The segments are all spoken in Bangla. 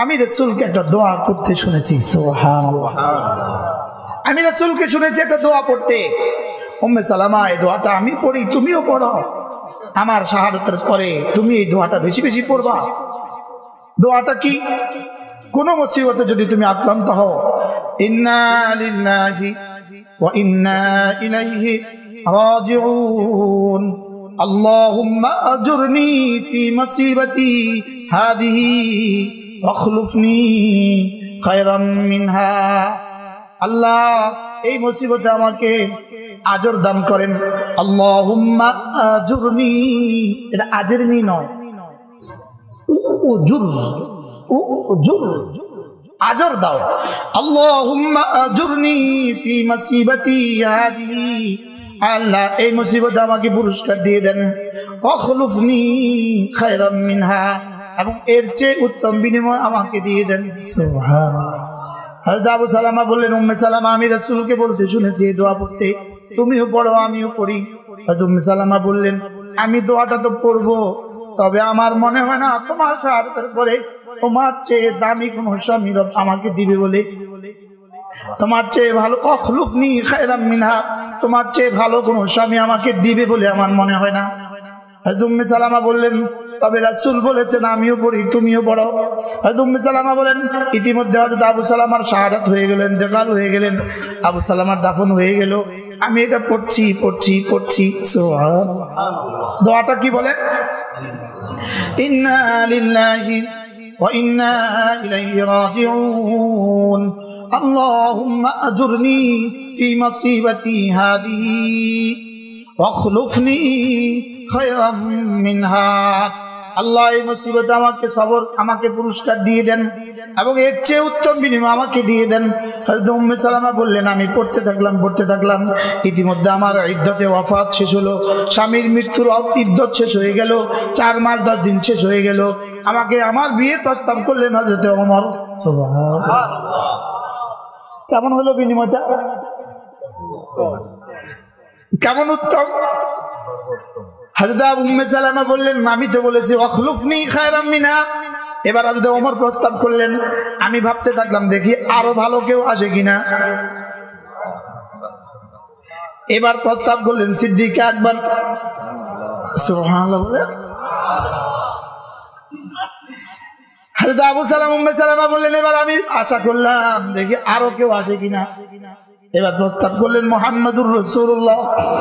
আমি রাসূলকে একটা দোয়া করতে শুনেছি, সুবহানাল্লাহ। আমি রাসূলকে শুনেছি একটা দোয়া পড়তে। উম্মে সালামা, এই দোয়াটা আমি পড়ি, তুমিও পড়ো। আমার শাহাদাতের পরে তুমি এই দোয়াটা বেশি বেশি পড়বা। দোয়াটা কি? কোন মুসিবতে যদি তুমি আক্রান্ত হও, ইন্না লিল্লাহি ওয়া ইন্না ইলাইহি রাজিউন, আল্লাহুম্মা আজুরনি ফি মুসিবাতি হাদিহি ওয়াখলুফনি খায়রাম মিনহা। আল্লাহ, এই মুসিবতে আমাকে আজর দান করেন। আল্লাহুম্মা আজুরনি, এটা আজরনি নয়, উজুর, উজুর, আজর দাও। আল্লাহুম্মা আজুরনি ফি মুসিবাতি হাদিহি, আল্লাহ এই মুসিবতে আমাকে পুরস্কার দিয়ে দেন। ওয়াখলুফনি খায়রাম মিনহা, এবং এর চেয়ে উত্তম বিনিময় আমাকে দিয়ে দেন। সুবহানাল্লাহ। হযরত আবু সালামা বললেন, উম্মে সালামা, আমি রাসূলকে বলতে শুনেছি এই দোয়া পড়তে, তুমিও পড়ো, আমিও পড়ি। হযরত উম্মে সালামা বললেন, আমি দোয়াটা তো পড়বো, তবে আমার মনে হয় না তোমার শাহাদাতের পরে তোমার চেয়ে দামি কোন স্বামী রব আমাকে দিবে বলে। তোমার চেয়ে ভালো, ওয়াখলুফনি খায়রাম মিনহা, তোমার চেয়ে ভালো কোন স্বামী আমাকে দিবে বলে আমার মনে হয় না। হযরত উম্মে সালামা বললেন, তবে রাসূল বলেছেন আমিও পড়ি, তুমিও পড়ো। হযরত উম্মে সালামা বলেন, ইতিমধ্যে হযরত আবু সালামার শাহাদাত হয়ে গেলেন, ইন্তেকাল হয়ে গেলেন, আবু সালামার দাফন হয়ে গেল। আমি এটা পড়ছি পড়ছি পড়ছি। সুবহানাল্লাহ। দোয়াটা কি বলেন? ইন্না লিল্লাহি ওয়া ইন্না ইলাইহি রাজিউন, আল্লাহুম্মা আজুরনি ফি মুসিবাতি হাদিহি ওয়াখলুফনি খায়রাম মিনহা। আল্লাহ এই মুসিবতে আমাকে সবর, আমাকে পুরস্কার দিয়ে দেন, এবং এর চেয়ে উত্তম বিনিময় আমাকে দিয়ে দেন। হযরত উম্মে সালামা বললেন, আমি পড়তে থাকলাম। ইতিমধ্যে আমার ইদ্দতে ওয়াফাত শেষ হলো, স্বামীর মৃত্যুর ইদ্দত শেষ হয়ে গেল, 4 মাস 10 দিন শেষ হয়ে গেল। আমাকে আমার বিয়ের প্রস্তাব করলেন হযরত ওমর। সুবহানাল্লাহ। কেমন হলো বিনিময়টা? কেমন উত্তম। হযরত উম্মে সালামা বললেন, আমি তো বলেছি ওয়াখলুফনি খায়রাম মিনহা। এবার হযরত ওমর প্রস্তাব করলেন। আমি ভাবতে থাকলাম, দেখি আরো ভালো কেউ আসে কিনা। এবার প্রস্তাব করলেন সিদ্দিক আকবর। সুবহানাল্লাহ। হযরত আবু সালামা, উম্মে সালামা বললেন, এবার আমি আশা করলাম দেখি আরো কেউ আসে কিনা। এবার প্রস্তাব করলেন মুহাম্মদুর রাসূলুল্লাহ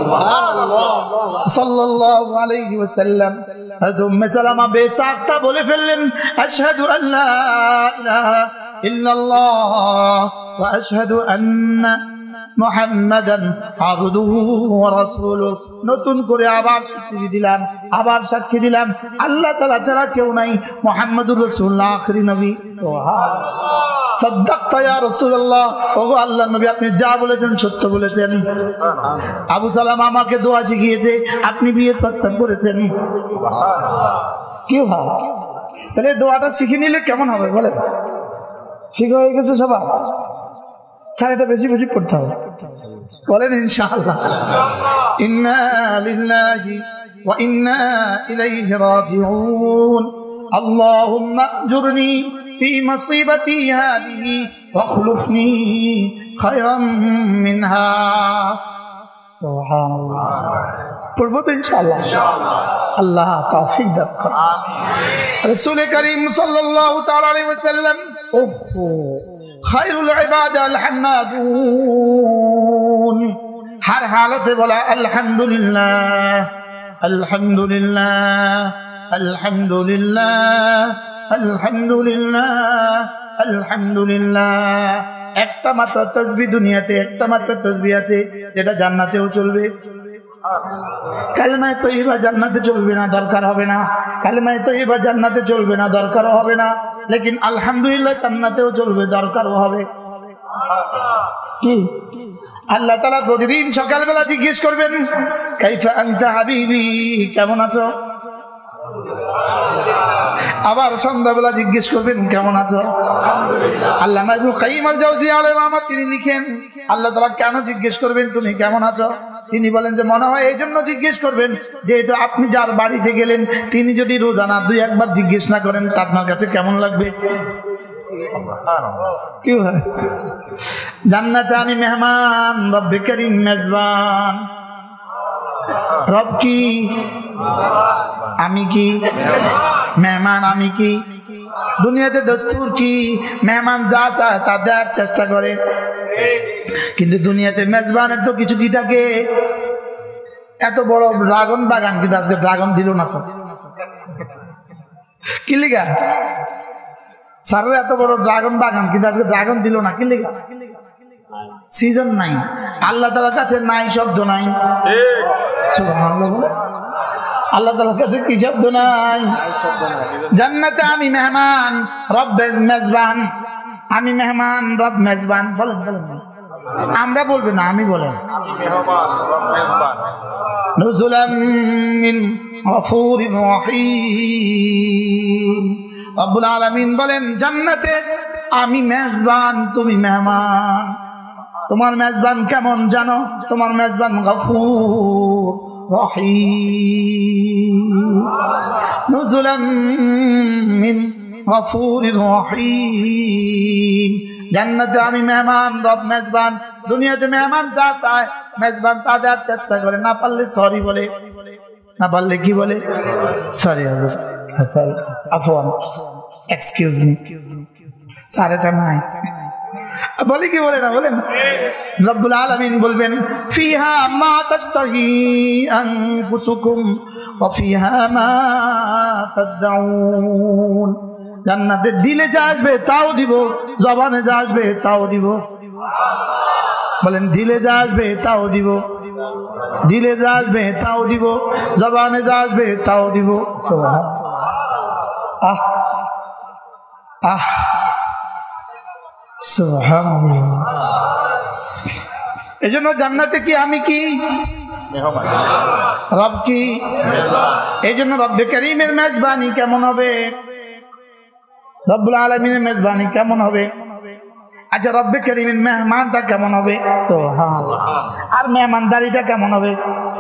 সাল্লাল্লাহু আলাইহি ওয়াসাল্লাম। হযরত উম্মে সালামা বেসাখতা বলে ফেললেন, আশহাদু আল্লা ইলাহা ইল্লাল্লাহ ওয়া আশহাদু আন্না মুহাম্মাদান আবদুহু ওয়া রাসূলুহু। নতুন করে আবার সাক্ষী দিলাম আল্লাহ তাআলা ছাড়া কেউ নাই, মুহাম্মদুর রাসূলুল্লাহ আখিরি নবী। সুবহানাল্লাহ। সাদ্দাকতা ইয়া রাসূলুল্লাহ, ওগো আল্লাহর নবী, আপনি যা বলেছেন সত্য বলেছেন। আবু সালামা আমাকে দোয়া শিখিয়েছে, আপনি বিয়ের প্রস্তাব করেছেন। সুবহানাল্লাহ। কি ভাই, তাহলে দোয়াটা শিখে নিলে কেমন হবে বলেন? শিখে হয়ে গেছে সবার? স্যার এটা বেশি বেশি পড়তে হবে, বলেন ইনশাআল্লাহ। ইন্না লিল্লাহি ওয়া ইন্না ইলাইহি রাজিউন, আল্লাহুম্মা আজুরনি ফি মুসিবাতি হাদিহি ওয়াখলুফনি খায়রাম মিনহা। সুবহানাল্লাহ। পড়বো তো ইনশাআল্লাহ। আল্লাহ তৌফিক দান করুন। রাসূল করিম সাল্লাল্লাহু তাআলা আলাইহি ওয়াসাল্লাম, ওহো খায়রুল ইবাদ আল হামাদুন, हर हालत बोला अल्हम्दुलिल्लाह अल्हम्दुलिल्लाह अल्हम्दुलिल्लाह अल्हम्दुलिल्लाह अल्हम्दुलिल्लाह। একটা মাত্র তাসবিহ দুনিয়াতে একটা মাত্র তাসবিহ আছে যেটা জান্নাতেও চলবে। কালেমায়ে তয়্যিবা জান্নাতে চলবে না, দরকার হবে না। কালেমায়ে তয়্যিবা জান্নাতে চলবে না, দরকারও হবে না। লেকিন আলহামদুলিল্লাহ জান্নাতেও চলবে, দরকারও হবে। কি আল্লাহ তাআলা প্রতিদিন সকালবেলা জিজ্ঞেস করবেন, কাইফা আনতা হাবিবি, কেমন আছো? আবার সন্ধ্যাবেলা জিজ্ঞেস করবেন, কেমন আছো? আল্লামা ইবনুল কাইয়িম আল জাওজিয়া আলাইহির রাহমাত তিনি লিখেন, আল্লাহ তাআলা কেন জিজ্ঞেস করবেন তুমি কেমন আছো? তিনি বলেন যে মনে হয় এই জন্য জিজ্ঞেস করবেন যেহেতু আপনি যার বাড়িতে গেলেন তিনি যদি রোজানা 2-1 বার জিজ্ঞেস না করেন তা আপনার কাছে কেমন লাগবে? কি হয়? জান্নাতে আমি মেহমান, রব্বে করিম মেজবান। রব কি? আমি কি? মেহমান আমি কি? দুনিয়াতে দস্তুর কি? মেহমান যা চায় তা দেওয়ার চেষ্টা করে, কিন্তু দুনিয়াতে মেজবানের তো কিছু কি থাকে। এত বড় ড্রাগন বাগান, কিন্তু আজকে ড্রাগন দিল না তো কি লিগা? স্যারের এত বড় ড্রাগন বাগান, কিন্তু আজকে ড্রাগন দিল না কি লিগা? সিজন নাই। আল্লাহ তাআলার কাছে নাই শব্দ নাই। সুবহানাল্লাহ। আল্লাহ তাআলার কাছে কি শব্দ নাই? জান্নাতে আমি মেহমান, রব মেজবান। আমি মেহমান, রব মেজবান। বলেন বলেন, আমরা বলবেন না, আমি বলেন। নুজুলাম মিন গফুরির রহিম। রব্বুল আলামিন বলেন, জান্নাতে আমি মেজবান, তুমি মেহমান। তোমার মেজবান কেমন জানো? তোমার মেজবান গফুর রহিম। নুজুলাম মিন গফুরির রহিম। জান্নাতে আমি মেহমান, রব মেজবান। দুনিয়াতে মেহমান যা চায় মেজবান তা দেওয়ার চেষ্টা করে, না পারলে সরি বলে, না পারলে কি বলে? সরি হুজুর, সরি, আফওয়ান, এক্সকিউজ মি, স্যার এটা নাই বলে কি বলে না? বলেন। রব্বুল আলামিন বলবেন, ফিহা মা তাশতাহি আনফুসুকুম ওয়া ফিহা মা তাদউন। জান্নাতে দিলে যা আসবে তাও দিব, জবানে যা আসবে তাও দিব। বলেন, দিলে যা আসবে তাও দিব, দিলে যা আসবে তাও দিব, জবানে যা আসবে তাও দিব। সুবহানাল্লাহ। আহ সুবহানাল্লাহ। এজন্য জান্নাতে কি আমি কি? রব কি? এই জন্য রব্বে করিমের মেজবানি কেমন হবে? রব্বুল আলামিনের মেজবানি কেমন হবে? আচ্ছা, রব্বে করিমের মেহমানটা কেমন হবে? সুবহানাল্লাহ। আর মেহমানদারিটা কেমন হবে?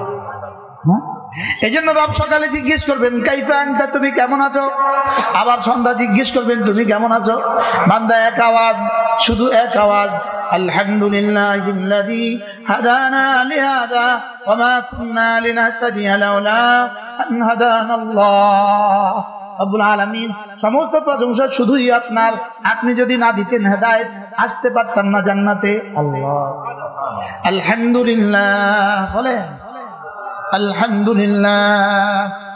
এই জন্য রব সকালে জিজ্ঞেস করবেন, কাইফা আনতা, তুমি কেমন আছো? আবার সন্ধ্যা জিজ্ঞেস করবেন, তুমি কেমন আছো? বান্দা এক আওয়াজ, শুধু এক আওয়াজ, আলহামদুলিল্লাহিল্লাযী হাদানা লিহাযা ওয়া মা কুন্না লিনাহতাদিয়া লাউলা আন হাদানাল্লাহ। রব্বুল আলামিন, সমস্ত প্রশংসা শুধুই আপনার। আপনি যদি না দিতেন হেদায়েত, আসতে পারতেন না জান্নাতে। আল্লাহ, আলহামদুলিল্লাহ বলেন, আলহামদুলিল্লাহ।